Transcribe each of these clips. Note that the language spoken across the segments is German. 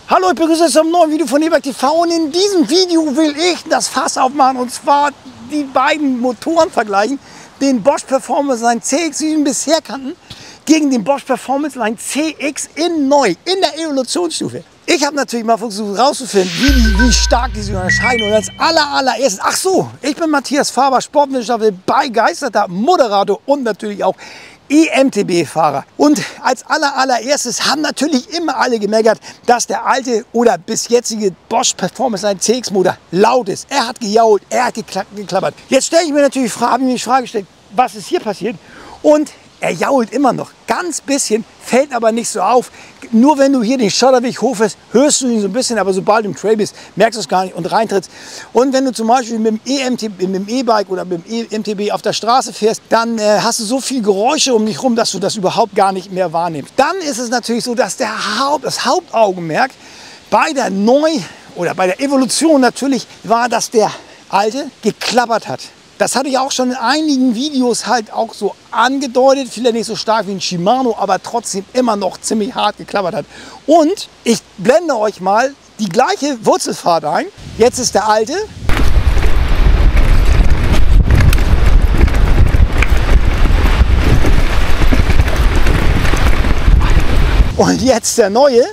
Hallo, ich begrüße euch zum neuen Video von E-Bike TV und in diesem Video will ich das Fass aufmachen und zwar die beiden Motoren vergleichen. Den Bosch Performance Line CX, wie wir ihn bisher kannten, gegen den Bosch Performance Line CX in neu, in der Evolutionsstufe. Ich habe natürlich mal versucht herauszufinden, wie stark die sich unterscheiden. Und als allererstes, ach so, ich bin Matthias Faber, Sportwissenschaftler, begeisterter Moderator und natürlich auch EMTB-Fahrer. Und als allererstes haben natürlich immer alle gemeckert, dass der alte oder bis jetzige Bosch Performance Line CX Motor laut ist. Er hat gejault, er hat geklappert. Jetzt stelle ich mir natürlich habe ich mir die Frage gestellt, was ist hier passiert? Und er jault immer noch, ganz bisschen, fällt aber nicht so auf. Nur wenn du hier den Schotterweg hochfährst, hörst du ihn so ein bisschen, aber sobald du im Trail bist, merkst du es gar nicht und reintrittst. Und wenn du zum Beispiel mit dem E-Bike oder mit dem EMTB auf der Straße fährst, dann hast du so viel Geräusche um dich rum, dass du das überhaupt gar nicht mehr wahrnimmst. Dann ist es natürlich so, dass das Hauptaugenmerk bei der bei der Evolution natürlich war, dass der alte geklappert hat. Das hatte ich auch schon in einigen Videos halt auch so angedeutet, vielleicht nicht so stark wie ein Shimano, aber trotzdem immer noch ziemlich hart geklappert hat. Und ich blende euch mal die gleiche Wurzelfahrt ein. Jetzt ist der alte. Und jetzt der neue.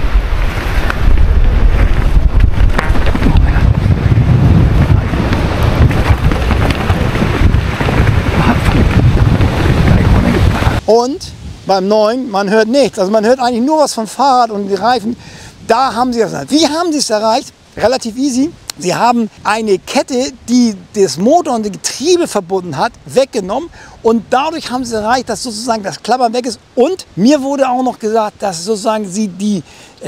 Und beim neuen, man hört nichts. Also man hört eigentlich nur was vom Fahrrad und die Reifen. Da haben sie das erreicht. Wie haben sie es erreicht? Relativ easy. Sie haben eine Kette, die das Motor und das Getriebe verbunden hat, weggenommen. Und dadurch haben sie erreicht, dass sozusagen das Klappern weg ist. Und mir wurde auch noch gesagt, dass sozusagen sie die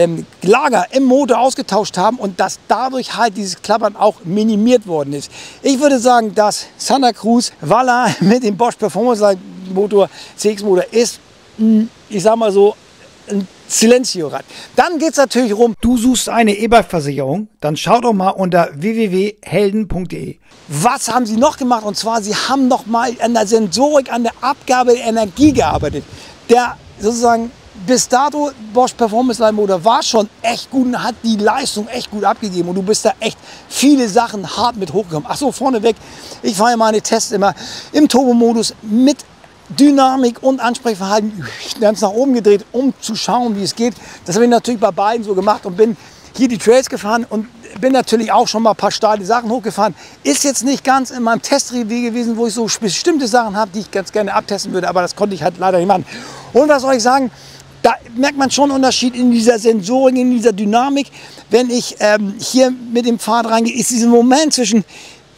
Lager im Motor ausgetauscht haben und dass dadurch halt dieses Klappern auch minimiert worden ist. Ich würde sagen, dass Santa Cruz Valla mit dem Bosch Performance Motor, CX-Motor ist, ich sag mal so, ein Silenzio-Rad. Dann geht es natürlich rum, du suchst eine E-Bike-Versicherung, dann schau doch mal unter www.helden.de. Was haben sie noch gemacht? Und zwar, sie haben noch mal an der Sensorik, an der Abgabe der Energie gearbeitet. Der sozusagen bis dato Bosch Performance Line Motor war schon echt gut und hat die Leistung echt gut abgegeben und du bist da echt viele Sachen hart mit hochgekommen. Ach so, vorneweg, ich fahre ja meine Tests immer im Turbo-Modus mit Dynamik und Ansprechverhalten ganz nach oben gedreht, um zu schauen, wie es geht. Das habe ich natürlich bei beiden so gemacht und bin hier die Trails gefahren und bin natürlich auch schon mal ein paar steile Sachen hochgefahren. Ist jetzt nicht ganz in meinem Testrevier gewesen, wo ich so bestimmte Sachen habe, die ich ganz gerne abtesten würde, aber das konnte ich halt leider nicht machen. Und was soll ich sagen? Da merkt man schon einen Unterschied in dieser Sensorik, in dieser Dynamik. Wenn ich hier mit dem Fahrrad reingehe, ist dieser Moment zwischen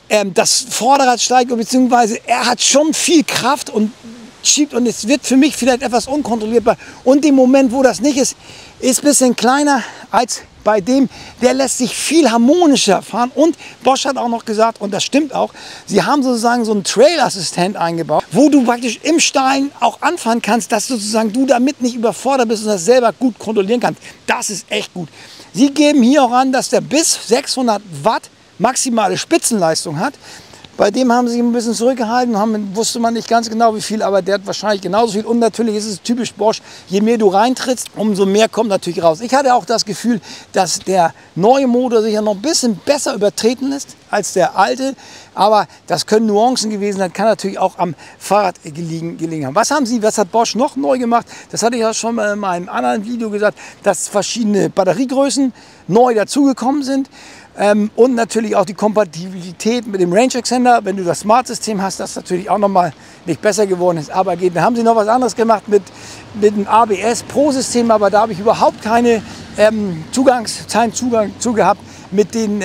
das Vorderrad steigt, beziehungsweise er hat schon viel Kraft und schiebt und es wird für mich vielleicht etwas unkontrollierbar. Und im Moment, wo das nicht ist, ist ein bisschen kleiner als bei dem, der lässt sich viel harmonischer fahren. Und Bosch hat auch noch gesagt, und das stimmt auch, sie haben sozusagen so einen Trail-Assistent eingebaut, wo du praktisch im Steilen auch anfahren kannst, dass sozusagen du damit nicht überfordert bist und das selber gut kontrollieren kannst. Das ist echt gut. Sie geben hier auch an, dass der bis 600 Watt maximale Spitzenleistung hat. Bei dem haben sie ein bisschen zurückgehalten, wusste man nicht ganz genau wie viel, aber der hat wahrscheinlich genauso viel. Und natürlich ist es typisch Bosch, je mehr du reintrittst, umso mehr kommt natürlich raus. Ich hatte auch das Gefühl, dass der neue Motor sicher noch ein bisschen besser übertreten ist als der alte. Aber das können Nuancen gewesen sein, kann natürlich auch am Fahrrad gelegen haben. Was hat Bosch noch neu gemacht? Das hatte ich ja schon mal in meinem anderen Video gesagt, dass verschiedene Batteriegrößen neu dazugekommen sind. Und natürlich auch die Kompatibilität mit dem Range Extender, wenn du das Smart-System hast, das natürlich auch noch mal nicht besser geworden ist, aber geht. Dann haben sie noch was anderes gemacht mit dem ABS Pro-System, aber da habe ich überhaupt keinen Zugang zu gehabt mit dem.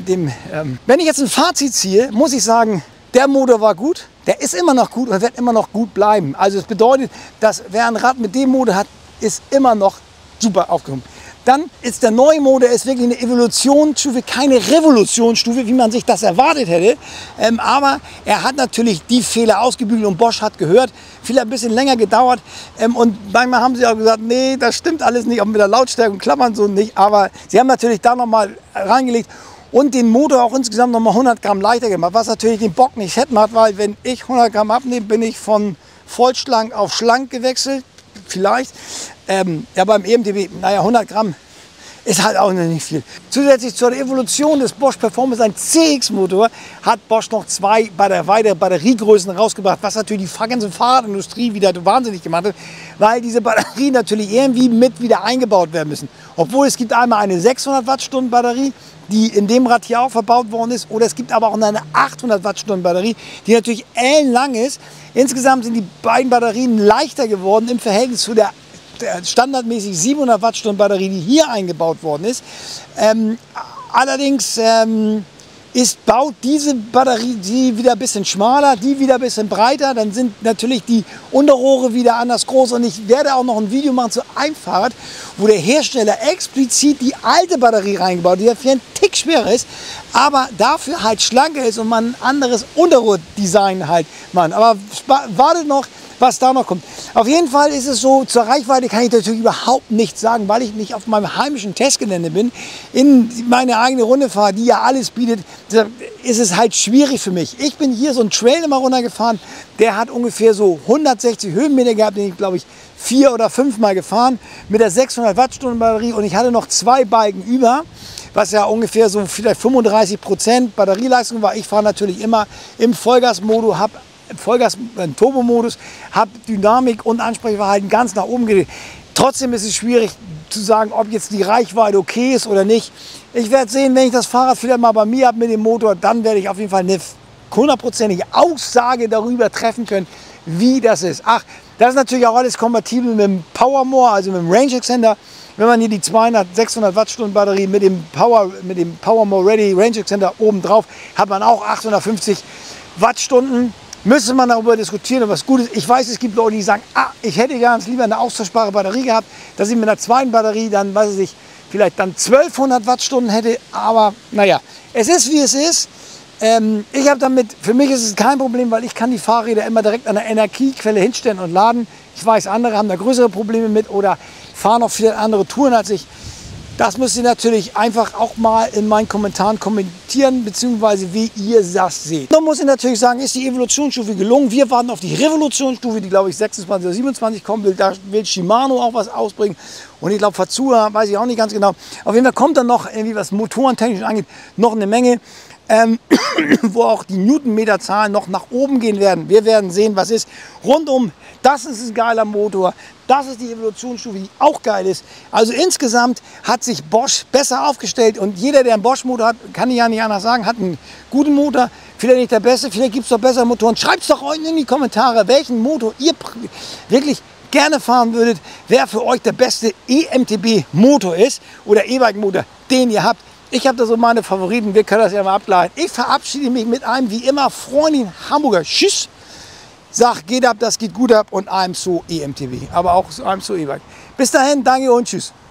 Wenn ich jetzt ein Fazit ziehe, muss ich sagen, der Motor war gut, der ist immer noch gut und wird immer noch gut bleiben. Also das bedeutet, dass wer ein Rad mit dem Motor hat, ist immer noch super aufgehoben. Dann ist der neue Motor wirklich eine Evolutionsstufe, keine Revolutionsstufe, wie man sich das erwartet hätte. Aber er hat natürlich die Fehler ausgebügelt und Bosch hat gehört. Vielleicht ein bisschen länger gedauert. Und manchmal haben sie auch gesagt, nee, das stimmt alles nicht, auch mit der Lautstärke und Klappern so nicht. Aber sie haben natürlich da nochmal reingelegt und den Motor auch insgesamt nochmal 100 Gramm leichter gemacht, was natürlich den Bock nicht fett macht, weil wenn ich 100 Gramm abnehme, bin ich von vollschlank auf schlank gewechselt. Vielleicht. Ja, beim EMTB, naja, 100 Gramm ist halt auch noch nicht viel. Zusätzlich zur Evolution des Bosch Performance 1 CX Motor hat Bosch noch 2 weitere Batteriegrößen rausgebracht, was natürlich die ganze Fahrradindustrie wieder wahnsinnig gemacht hat, weil diese Batterien natürlich irgendwie mit wieder eingebaut werden müssen. Obwohl es gibt einmal eine 600 Wattstunden Batterie, die in dem Rad hier auch verbaut worden ist, oder es gibt aber auch eine 800 Wattstunden Batterie, die natürlich ellenlang ist. Insgesamt sind die beiden Batterien leichter geworden im Verhältnis zu der standardmäßig 700 Wattstunden Batterie, die hier eingebaut worden ist. Allerdings baut diese Batterie die wieder ein bisschen schmaler, die wieder ein bisschen breiter. Dann sind natürlich die Unterrohre wieder anders groß. Und ich werde auch noch ein Video machen zu einem Fahrrad, wo der Hersteller explizit die alte Batterie reingebaut hat, die ja für einen Tick schwerer ist, aber dafür halt schlanker ist und man ein anderes Unterrohrdesign halt macht. Aber wartet noch, was da noch kommt. Auf jeden Fall ist es so, zur Reichweite kann ich natürlich überhaupt nichts sagen, weil ich nicht auf meinem heimischen Testgelände bin, in meine eigene Runde fahre, die ja alles bietet, ist es halt schwierig für mich. Ich bin hier so einen Trail immer runtergefahren, der hat ungefähr so 160 Höhenmeter gehabt, den ich glaube ich 4 oder 5 Mal gefahren mit der 600 Wattstunden Batterie und ich hatte noch 2 Balken über, was ja ungefähr so vielleicht 35% Batterieleistung war. Ich fahre natürlich immer im Vollgasmodus, habe Turbomodus, habe Dynamik und Ansprechverhalten ganz nach oben gedreht. Trotzdem ist es schwierig zu sagen, ob jetzt die Reichweite okay ist oder nicht. Ich werde sehen, wenn ich das Fahrrad vielleicht mal bei mir habe mit dem Motor, dann werde ich auf jeden Fall eine 100%ige Aussage darüber treffen können, wie das ist. Ach, das ist natürlich auch alles kompatibel mit dem PowerMore, also mit dem Range Extender. Wenn man hier die 600 Wattstunden Batterie mit dem PowerMore Ready Range Extender oben drauf, hat man auch 850 Wattstunden. Müsste man darüber diskutieren, ob was gut ist. Ich weiß, es gibt Leute, die sagen, ich hätte ganz lieber eine austauschbare Batterie gehabt, dass ich mit einer zweiten Batterie dann, weiß ich nicht, vielleicht dann 1200 Wattstunden hätte. Aber naja, es ist wie es ist. Ich habe damit, für mich ist es kein Problem, weil ich kann die Fahrräder immer direkt an der Energiequelle hinstellen und laden. Ich weiß, andere haben da größere Probleme mit oder fahren noch viele andere Touren als ich. Das müsst ihr natürlich einfach auch mal in meinen Kommentaren kommentieren, beziehungsweise wie ihr das seht. Dann muss ich natürlich sagen, ist die Evolutionsstufe gelungen. Wir warten auf die Revolutionsstufe, die glaube ich 26 oder 27 kommen will. Da will Shimano auch was ausbringen. Und ich glaube Fazua, weiß ich auch nicht ganz genau. Auf jeden Fall kommt dann noch, irgendwie was motorentechnisch angeht, noch eine Menge. Wo auch die Newtonmeterzahlen noch nach oben gehen werden. Wir werden sehen, was ist. Rundum, das ist ein geiler Motor. Das ist die Evolutionsstufe, die auch geil ist. Also insgesamt hat sich Bosch besser aufgestellt. Und jeder, der einen Bosch-Motor hat, kann ich ja nicht anders sagen, hat einen guten Motor. Vielleicht nicht der beste, vielleicht gibt es doch bessere Motoren. Schreibt es doch unten in die Kommentare, welchen Motor ihr wirklich gerne fahren würdet. Wer für euch der beste EMTB-Motor ist oder E-Bike-Motor, den ihr habt. Ich habe da so meine Favoriten, wir können das ja mal ableiten. Ich verabschiede mich mit einem, wie immer, freundlichen Hamburger Tschüss. Sag, geht ab, das geht gut ab und I'm so EMTB, aber auch I'm so E-Bike. Bis dahin, danke und tschüss.